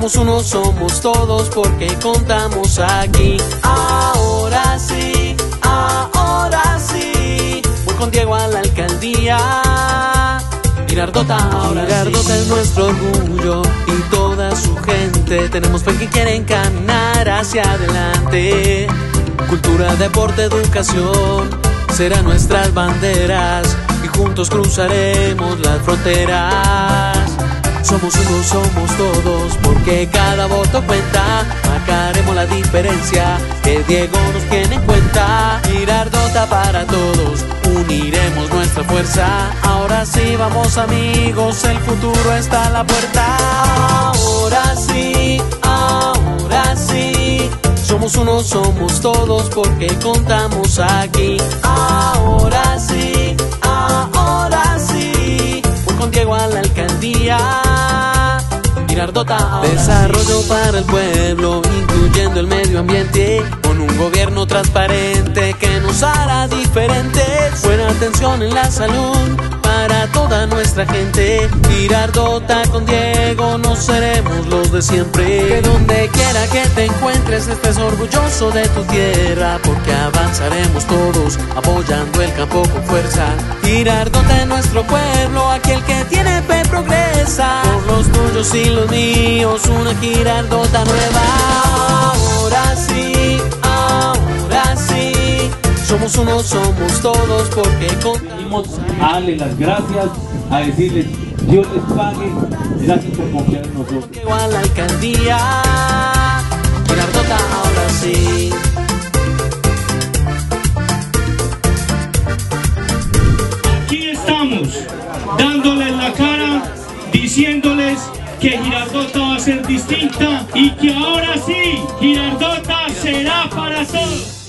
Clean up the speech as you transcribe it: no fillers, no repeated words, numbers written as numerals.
Somos uno, somos todos porque contamos aquí. Ahora sí, ahora sí. Voy con Diego a la alcaldía. Girardota, ahora Girardota es nuestro orgullo y toda su gente. Tenemos fe que quieren caminar hacia adelante. Cultura, deporte, educación serán nuestras banderas y juntos cruzaremos las fronteras. Somos uno, somos todos, porque cada voto cuenta. Marcaremos la diferencia, que Diego nos tiene en cuenta. Girardota para todos, uniremos nuestra fuerza. Ahora sí, vamos amigos, el futuro está a la puerta. Ahora sí, ahora sí. Somos uno, somos todos, porque contamos aquí. Ahora sí, ahora sí. Voy con Diego a la alcaldía. Girardota, desarrollo para el pueblo, incluyendo el medio ambiente, con un gobierno transparente que nos hará diferentes. Buena atención en la salud para toda nuestra gente. Girardota con Diego, no seremos los de siempre. Que donde quiera que te encuentres estés orgulloso de tu tierra, porque avanzaremos todos apoyando el campo con fuerza. Girardota en nuestro pueblo, aquel que tiene fe progresa. Por los tuyos y los míos, una Girardota nueva. Ahora sí, ahora sí. Somos uno, somos todos, porque venimos a darle las gracias, a decirles Dios les pague, gracias por confiar en nosotros. Llego a la alcaldía, Girardota, ahora sí. Aquí estamos, dándoles la cara, diciéndoles que Girardota va a ser distinta y que ahora sí, Girardota será para todos.